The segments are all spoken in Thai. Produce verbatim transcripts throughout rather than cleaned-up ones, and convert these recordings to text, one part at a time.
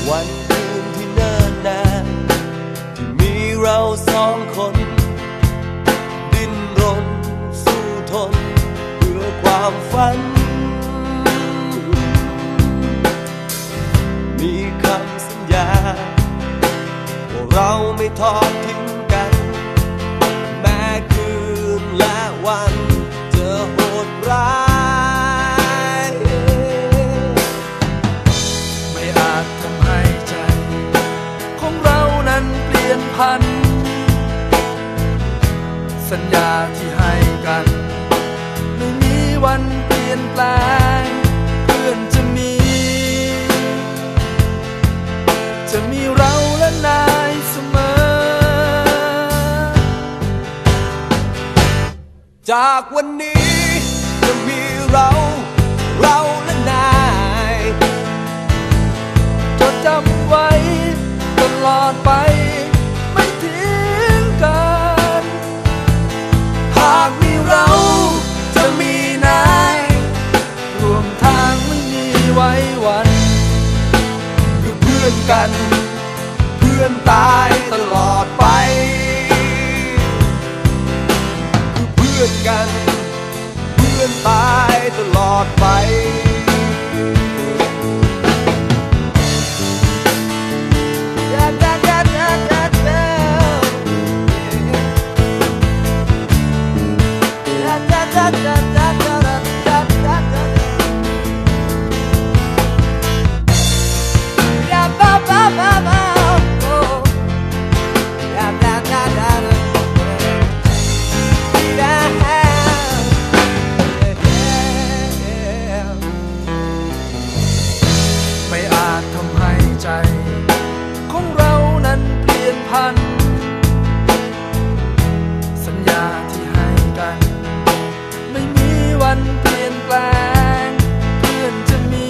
วันคืนที่เนิ่นนานที่มีเราสองคนดิ้นรนสู้ทนเพื่อความฝันมีคำสัญญาว่าเราไม่ทอดทิ้งกันแม้คืนและวันจะโหดร้ายไม่อาจทำให้ใจของเรานั้นเปลี่ยนพันสัญญาที่ให้กันไม่มีวันเปลี่ยนแปลงเพื่อนจะมีจะมีเราและนายเสมอจากวันนี้จะมีเราเราและนายจดจำไว้ตลอดไปไม่ทิ้งกันหากมีเราจะมีนายรวมทางไม่มีไว้วันคือเพื่อนกันเพื่อนตายตลอดไปคือเพื่อนกันเพื่อนตายตลอดไปไม่อาจทำให้ใจของเรานั้นเปลี่ยนพันสัญญาที่ให้กันไม่มีวันเปลี่ยนแปลงเพื่อนจะมี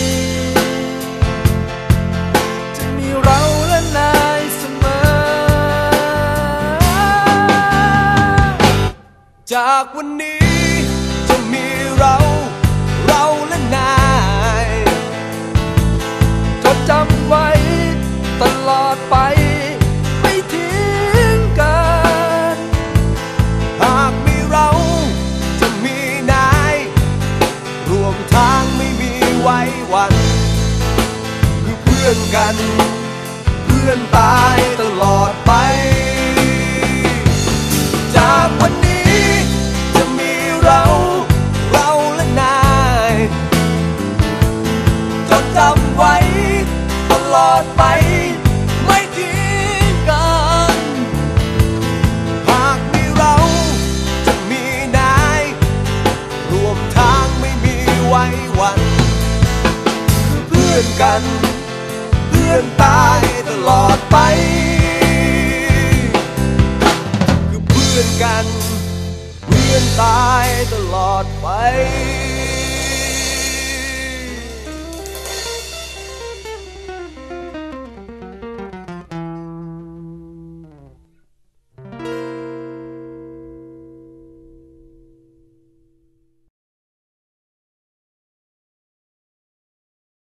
จะมีเราและนายเสมอจากวันนี้จะมีเราเราและนายจดจำไว้ตลอดไปไม่ทิ้งกันหากมีเราจะมีนายรวมทางไม่มีไว้วันคือเพื่อนกันเพื่อนตายตลอดไปจากวันนี้จะมีเราเราและนายจดจำไว้ตลอดไปไม่ทิ้งกันหากมีเราจะมีนายรวมทางไม่มีไว้วันคือเพื่อนกันเพื่อนตายตลอดไปคือเพื่อนกันเพื่อนตายตลอดไป